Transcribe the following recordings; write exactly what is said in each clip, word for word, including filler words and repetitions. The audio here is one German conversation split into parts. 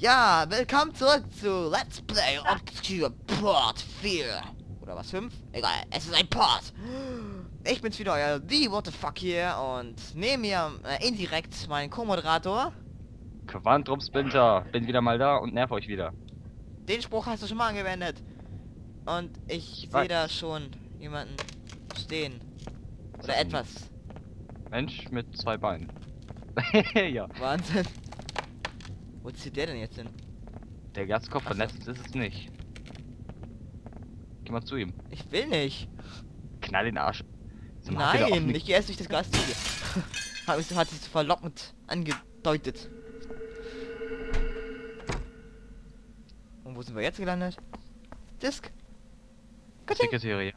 Ja, willkommen zurück zu Let's Play Obscure Port vier. Oder was, fünf? Egal, es ist ein Port. Ich bin's wieder, euer The What the Fuck hier und neben mir äh, indirekt meinen Co-Moderator. Quantrum Splinter, bin wieder mal da und nerv euch wieder. Den Spruch hast du schon mal angewendet. Und ich, ich sehe da schon jemanden stehen. Oder etwas. Mensch mit zwei Beinen. Ja. Wahnsinn. Wo zieht der denn jetzt hin? Der Gaskopf von letztens ist es nicht. Geh mal zu ihm. Ich will nicht. Knall den Arsch. So, Nein, ich gehe erst durch das Glas zu dir. hat, hat sich so verlockend angedeutet. Und wo sind wir jetzt gelandet? Disk. Sekretariat.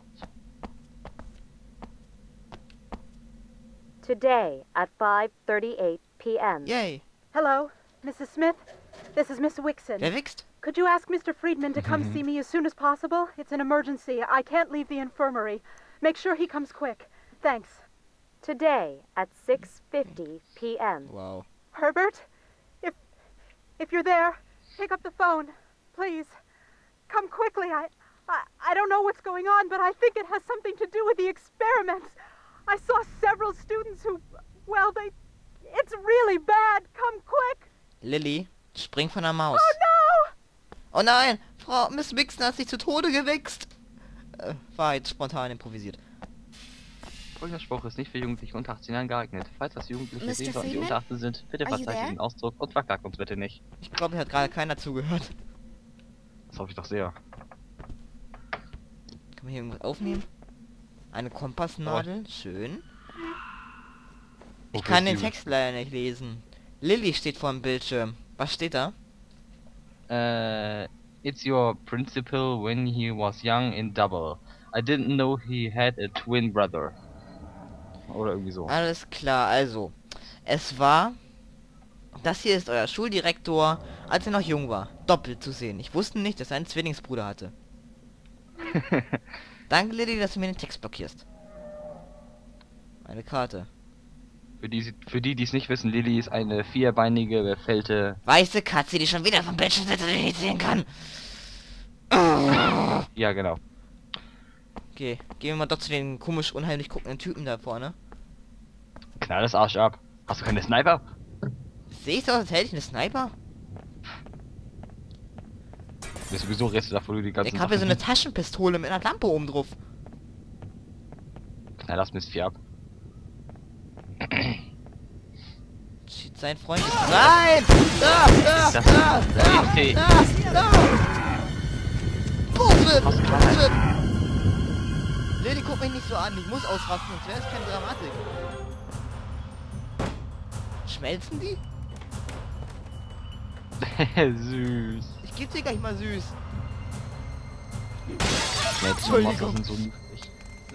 Today at five thirty-eight p m Yay. Hello, Missus Smith. This is Miss Wixon. Wer wächst? Could you ask Mister Friedman to come see me as soon as possible? It's an emergency. I can't leave the infirmary. Make sure he comes quick. Thanks. Today at six fifty p m Wow. Herbert, if if you're there, pick up the phone, please. Come quickly. I I, I don't know what's going on, but I think it has something to do with the experiments. I saw several students who, well, they, it's really bad. Come quick. Lilly, spring von der Maus. Oh no! Oh nein, Frau Miss Wixon hat sich zu Tode gewichst. Äh, war jetzt spontan improvisiert. Folgender Spruch ist nicht für Jugendliche unter achtzehn Jahren geeignet. Falls das Jugendliche Mister sehen sollten, die Freeman? unter achtzehn sind, bitte Are you verzeiht there? den Ausdruck und verklagt uns bitte nicht. Ich glaube, hier hat gerade keiner zugehört. Das hoffe ich doch sehr. Kann man hier irgendwas aufnehmen? Eine Kompassnadel, schön. Ich Wofür kann ist den die? Text leider nicht lesen. Lilly steht vor dem Bildschirm. Was steht da? Äh, it's your principal when he was young in double. I didn't know he had a twin brother. Oder irgendwie so. Alles klar, also. Es war... Das hier ist euer Schuldirektor, als er noch jung war. Doppelt zu sehen. Ich wusste nicht, dass er einen Zwillingsbruder hatte. Danke, Lilly, dass du mir den Text blockierst. Eine Karte. Für die, für die, die es nicht wissen, Lilly ist eine vierbeinige, befällte... Weiße Katze, die schon wieder vom Bildschirm sitzt und ich nicht sehen kann. Ja, genau. Okay, gehen wir mal doch zu den komisch unheimlich guckenden Typen da vorne. Knall das Arsch ab. Hast du keine Sniper? Sehe ich so aus, als hätte ich eine Sniper? Du bist sowieso Reste davor, du die ganzen Ich habe hier so eine Taschenpistole mit einer Lampe oben drauf. Knall das Mistvieh ab. Shit, sein Freund ist... Nein! Da! Da! Das Da! ist Da! T N T. Da! Da! Bullshit! Was kann Bullshit! Lady, guck mich nicht so an. Ich muss ausrasten, sonst wäre es keine Dramatik. Schmelzen die? Süß. Ich geb dir gleich mal süß. Entschuldigung. Sind so niedlich. So.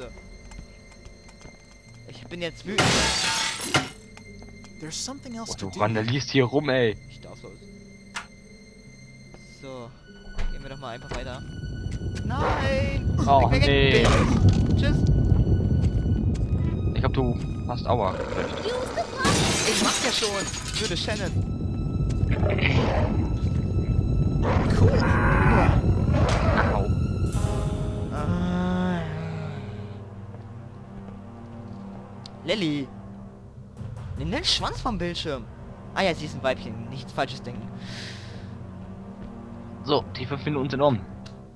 Ich bin jetzt wütend. There's something else Oh, to du do. vandalierst hier rum, ey. Ich darf los. So. Gehen wir doch mal einfach weiter. Nein! Oh, Weg, weg, nee. weg. Tschüss. Ich glaub, du hast Aua gekriegt. Ich mach ja schon. Ich würde Shannon. Au. Ah. Lilly. Nimm den Schwanz vom Bildschirm. Ah ja, sie ist ein Weibchen. Nichts Falsches denken. So, die fünf Minuten sind um.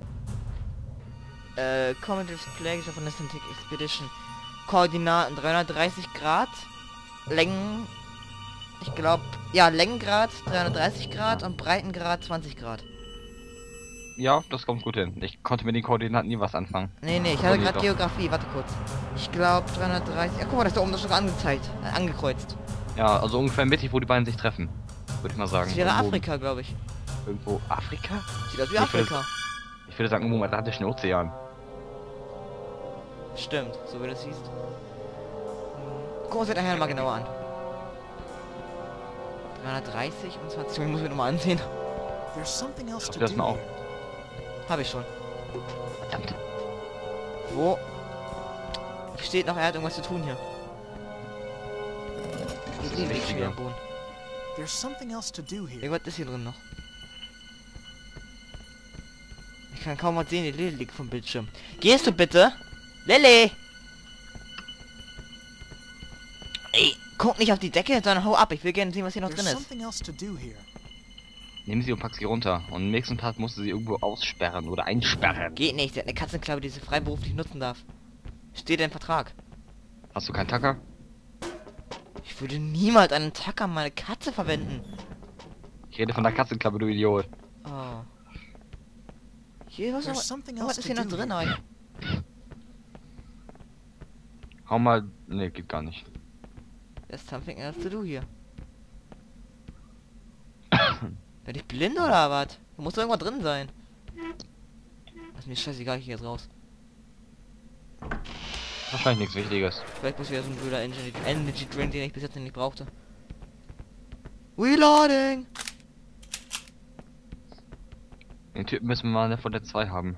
Äh, Commodus Plague of Anasthetic Expedition. Koordinaten dreihundertdreißig Grad. Längen... Ich glaube... Ja, Längengrad dreihundertdreißig Grad und Breitengrad zwanzig Grad. Ja, das kommt gut hin. Ich konnte mit den Koordinaten nie was anfangen. Nee, nee, ich hatte Koordiniert gerade doch. Geografie. Warte kurz. Ich glaube dreihundertdreißig... Ja, guck mal, das ist da oben das sogar angezeigt. Äh, angekreuzt. Ja, also ungefähr mittig, wo die beiden sich treffen. Würde ich mal sagen. Das wäre Irgendwo- Afrika, glaube ich. Irgendwo Afrika? Sieht aus wie Ich würde- Afrika. Ich würde sagen, irgendwo im Atlantischen Ozean. Stimmt, so wie du es siehst. Gucken wir uns das nachher mal genauer an. dreihundertdreißig und zwanzig, ich muss mir nochmal ansehen. There's something else Schaff to dir das do. mal auf. here. Habe ich schon. Verdammt. Wo? Hier steht noch, er hat irgendwas zu tun hier. Das ist Hier liegt wichtiger. am Boden. There's something else to do here. Irgendwas ist hier drin noch. Ich kann kaum mal sehen, die Lilly liegt vom Bildschirm. Gehst du bitte? Lilly! Ey, guck nicht auf die Decke, sondern hau ab. Ich will gerne sehen, was hier noch There's drin ist. something else to do here. Nimm sie und pack sie runter. Und im nächsten Part musst du sie irgendwo aussperren oder einsperren. Geht nicht, sie hat eine Katzenklappe, die sie freiberuflich nutzen darf. Steht im Vertrag. Hast du keinen Tacker? Ich würde niemals einen Tacker meine Katze verwenden. Ich rede von der Katzenklappe, du Idiot. Oh. Hier, was, There's noch, something was else ist to hier noch do drin? here. Aber Hau mal... Ne, geht gar nicht. there's something else to do hier. Bin ich blind oder was? Da muss doch irgendwas drin sein. Das ist mir scheißegal, ich geh jetzt raus. Wahrscheinlich nichts Wichtiges. Vielleicht muss wieder so ein blöder Energy, Energy Drink, den ich bis jetzt nicht brauchte. Reloading! Den Typen müssen wir mal von der zwei haben.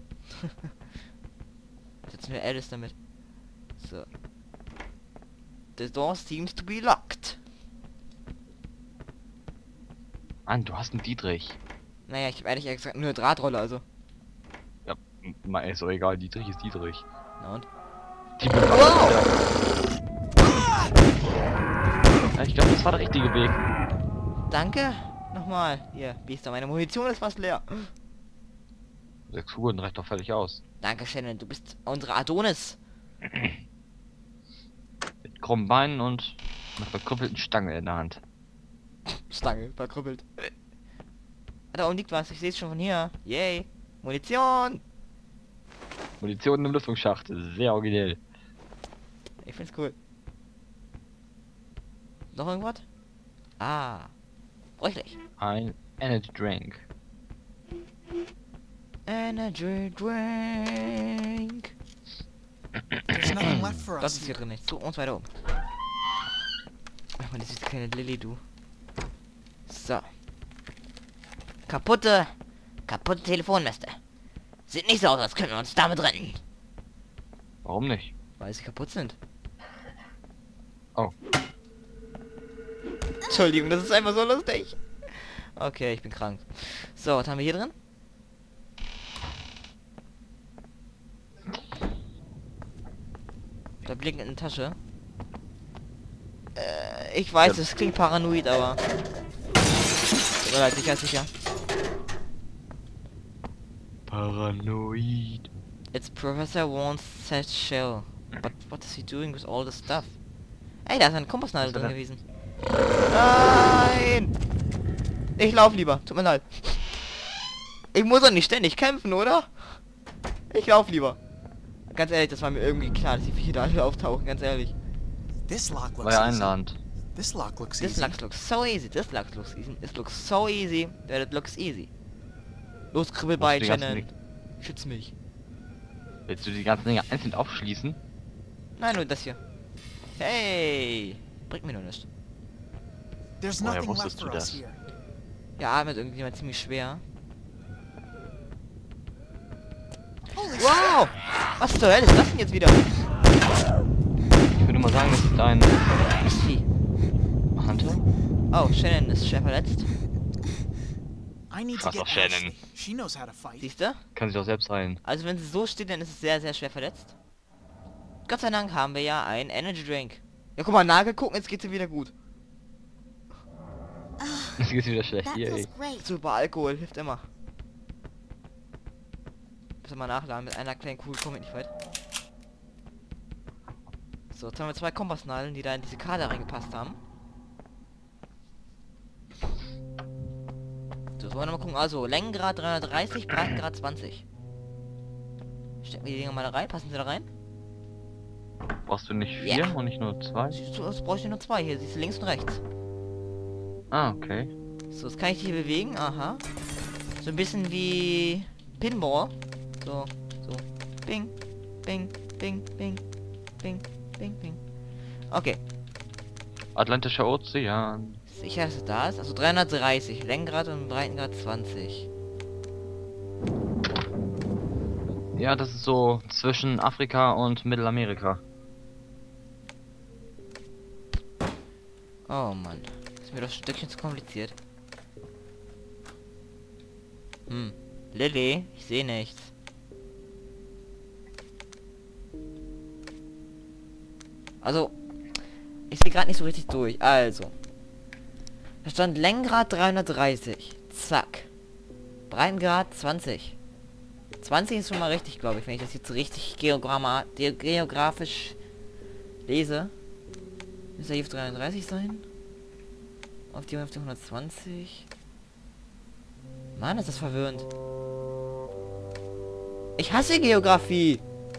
Setzen wir Alice damit. So. The door seems to be locked. Mann, du hast einen Dietrich. Naja, ich habe ehrlich gesagt nur eine Drahtrolle, also. Ja, mal ist doch egal, Dietrich ist Dietrich. Na und? Die Wow! Ja, ich glaube, das war der richtige Weg. Danke. Nochmal. Hier, Biester, meine Munition ist fast leer. Sechs Uhr reicht doch völlig aus. Danke, Shannon, du bist unsere Adonis. Mit krummen Beinen und mit verkrüppelten Stange in der Hand. Stange, verkrüppelt. Da oben liegt was, ich sehe es schon von hier. Yay. Munition! Munition im Lüftungsschacht, sehr originell. Ich find's cool. Noch irgendwas? Ah. Bräuchlich. Ein Energy Drink. Energy Drink. There's nothing left for Das us ist hier here. drin nicht. So, uns weiter oben. Ach man, das ist keine Lilly, du. So. Kaputte. Kaputte Telefonmäste. Sieht nicht so aus, als können wir uns damit retten. Warum nicht? Weil sie kaputt sind. Oh. Entschuldigung, das ist einfach so lustig. Okay, ich bin krank. So, was haben wir hier drin? Da blinkt eine Tasche. Äh, ich weiß, es klingt paranoid, aber... Tut mir leid, sicher, sicher. Paranoid. It's Professor Warren's set shell. But what is he doing with all the stuff? Ey, da ist eine Kompassnadel Was drin ist gewesen. Nein! Ich lauf lieber, tut mir leid. Ich muss doch nicht ständig kämpfen, oder? Ich lauf lieber. Ganz ehrlich, das war mir irgendwie klar, dass die Viecher da alle auftauchen, ganz ehrlich. This lock War looks ja easy. einladend. This lock looks This easy. looks, looks so easy, this looks, looks easy, this looks so easy, that it looks easy. Los, Kribbelbein, Musst du die ganzen Shannon. Schütz mich. Willst du die ganzen Dinge einzeln aufschließen? Nein, nur das hier. Hey! Bringt mir nur nichts. There's Woher nothing wusstest left for du us das? here. Ja, atmet irgendjemand ziemlich schwer. Holy Wow! Was zur Hölle ist das denn jetzt wieder? Ich würde mal sagen, das ist ein Vieh. Hunter. Oh, Shannon ist schwer verletzt. I need to Scheiß get auf Shannon. Ashley. She knows how to fight. Siehst du? Kann sich auch selbst heilen. Also wenn sie so steht, dann ist es sehr, sehr schwer verletzt. Gott sei Dank haben wir ja einen Energy Drink. Ja, guck mal, Nagel gucken, jetzt geht's ihr wieder gut. Das geht wieder schlecht. That Yay. feels great. Super, Alkohol hilft immer. Müssen wir nachladen mit einer kleinen Kugel, komm ich nicht weit. So, jetzt haben wir zwei Kompassnadeln, die da in diese Karte reingepasst haben. So, jetzt wollen wir mal gucken. Also, Längengrad dreihundertdreißig, Breitengrad zwanzig. Stecken wir die Dinger mal da rein, passen sie da rein? Brauchst du nicht Ja. vier und nicht nur zwei? Siehst du, jetzt bräuchte ich nur zwei hier, siehst du links und rechts. Ah, okay. So, jetzt kann ich die hier bewegen, aha. So ein bisschen wie Pinball. So, so. Bing, bing, bing, bing, bing, bing, bing. Okay, Atlantischer Ozean. sicher, dass es da ist. Also dreihundertdreißig, Längengrad und Breitengrad zwanzig. Ja, das ist so zwischen Afrika und Mittelamerika. Oh Mann, ist mir doch ein Stückchen zu kompliziert. Hm, Lilly, ich sehe nichts. Also, ich sehe gerade nicht so richtig durch. Also, da stand Längengrad dreihundertdreißig. Zack. Breitengrad zwanzig. zwanzig ist schon mal richtig, glaube ich, wenn ich das jetzt richtig geogramma ge geografisch lese. Müsste hier auf dreiunddreißig sein. Auf die auf die hundertzwanzig. Mann, ist das verwirrend. Ich hasse Geografie.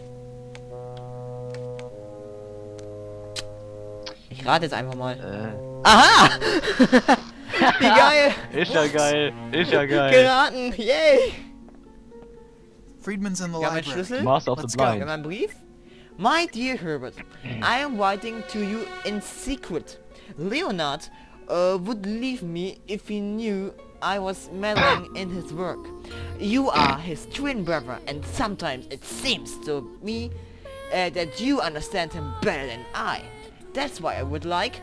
Ich rate jetzt einfach mal. Äh. Aha! Wie geil! Ist ja geil. Ist ja geil. Geraten! Yay! Friedman's in the Wir haben einen library. Schlüssel. Master of the Let's go. Wir Blind. haben einen Brief. My dear Herbert, I am writing to you in secret. Leonard uh, would leave me if he knew I was meddling in his work. You are his twin brother, and sometimes it seems to me uh, that you understand him better than I. That's why I would like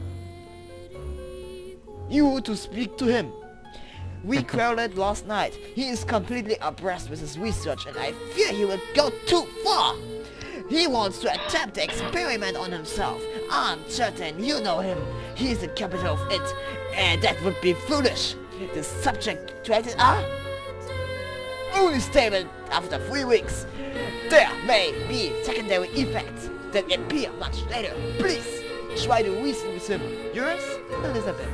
you to speak to him. We quarreled last night. He is completely abreast with his research, and I fear he will go too far. He wants to attempt the experiment on himself. I'm certain you know him. He is the capital of it, and that would be foolish. The subject treated are only stable after three weeks. There may be secondary effects that appear much later. Please try to reason with him. Yours, Elizabeth.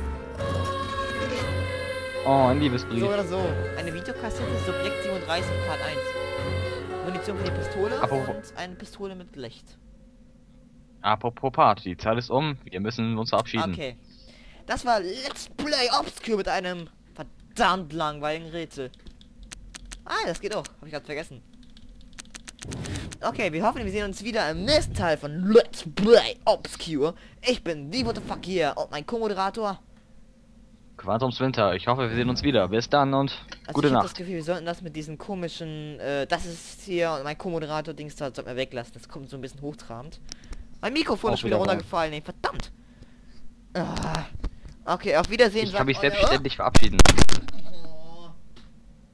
Oh, ein Liebesbrief. So oder so. Eine Videokassette, Subjekt siebenunddreißig, Part eins. Munition für die Pistole Apropos- und eine Pistole mit Licht. Apropos Part, die Zeit ist um. Wir müssen uns verabschieden. Okay. Das war Let's Play Obscure mit einem verdammt langweiligen Rätsel. Ah, das geht auch. Hab ich gerade vergessen. Okay, wir hoffen, wir sehen uns wieder im nächsten Teil von Let's Play Obscure. Ich bin die What the Fuck hier und mein Co-Moderator. Quantums Winter. Ich hoffe, wir sehen uns wieder. Bis dann und Also gute ich hab Nacht. das Gefühl, wir sollten das mit diesen komischen, äh, das ist hier und mein Co-Moderator-Dings da, sollten wir weglassen. Das kommt so ein bisschen hochtrabend. Mein Mikrofon Auch ist schon wieder wieder wahr. runtergefallen, ey, verdammt. Ah. Okay, auf Wiedersehen. Ich kann sagt mich euer- selbstständig verabschieden.